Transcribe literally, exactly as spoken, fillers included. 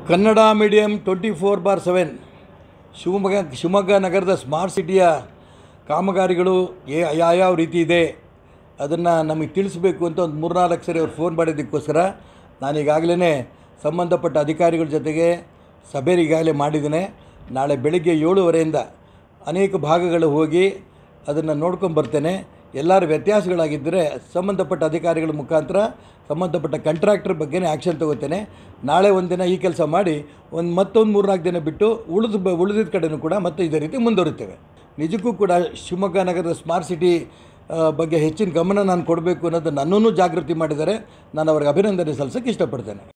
Kannada medium twenty four bar seven Shivamogga Shivamogga ನಗರದ smart ಸಿಟಿಯ ಕಾಮಗಾರಿಗಳು ಏ ಯಾವ್ಯಾವ ರೀತಿ ಇದೆ ಅದನ್ನು ನಮಗೆ ತಿಳಿಸಬೇಕು ಅಂತ ಒಂದು ಮೂರ್ನಾಲ್ಕು ಸರಿ ಅವ್ರು ಫೋನ್ ಮಾಡಿದ್ದಕ್ಕೋಸ್ಕರ ನಾನು ಈಗಾಗಲೇ ಸಂಬಂಧಪಟ್ಟ ಅಧಿಕಾರಿಗಳ ಜೊತೆಗೆ ಸಭೆ ಈಗಾಗಲೇ ಮಾಡಿದ್ದೇನೆ. ನಾಳೆ ಬೆಳಗ್ಗೆ ಏಳುವರೆಯಿಂದ ಅನೇಕ ಭಾಗಗಳು ಹೋಗಿ ಅದನ್ನು ನೋಡ್ಕೊಂಡು ಬರ್ತೇನೆ. ಎಲ್ಲರ ವ್ಯತ್ಯಾಸಗಳಾಗಿದ್ದರೆ ಸಂಬಂಧಪಟ್ಟ ಅಧಿಕಾರಿಗಳ ಮುಖಾಂತರ ಸಂಬಂಧಪಟ್ಟ ಕಾಂಟ್ರಾಕ್ಟರ್ ಬಗ್ಗೆನೇ ಆ್ಯಕ್ಷನ್ ತೊಗೋತೇನೆ. ನಾಳೆ ಒಂದು ದಿನ ಈ ಕೆಲಸ ಮಾಡಿ ಒಂದು ಮತ್ತೊಂದು ಮೂರ್ನಾಲ್ಕು ದಿನ ಬಿಟ್ಟು ಉಳಿದು ಬ ಉಳಿದಿದ್ದ ಕಡೆಯೂ ಕೂಡ ಮತ್ತೆ ಇದೇ ರೀತಿ ಮುಂದುವರಿತೇವೆ. ನಿಜಕ್ಕೂ ಕೂಡ ಶಿವಮೊಗ್ಗ ನಗರದ ಸ್ಮಾರ್ಟ್ ಸಿಟಿ ಬಗ್ಗೆ ಹೆಚ್ಚಿನ ಗಮನ ನಾನು ಕೊಡಬೇಕು ಅನ್ನೋದು ನನ್ನನ್ನು ಜಾಗೃತಿ ಮಾಡಿದ್ದಾರೆ. ನಾನು ಅವ್ರಿಗೆ ಅಭಿನಂದನೆ ಸಲ್ಲಿಸೋಕ್ಕೆ ಇಷ್ಟಪಡ್ತೇನೆ.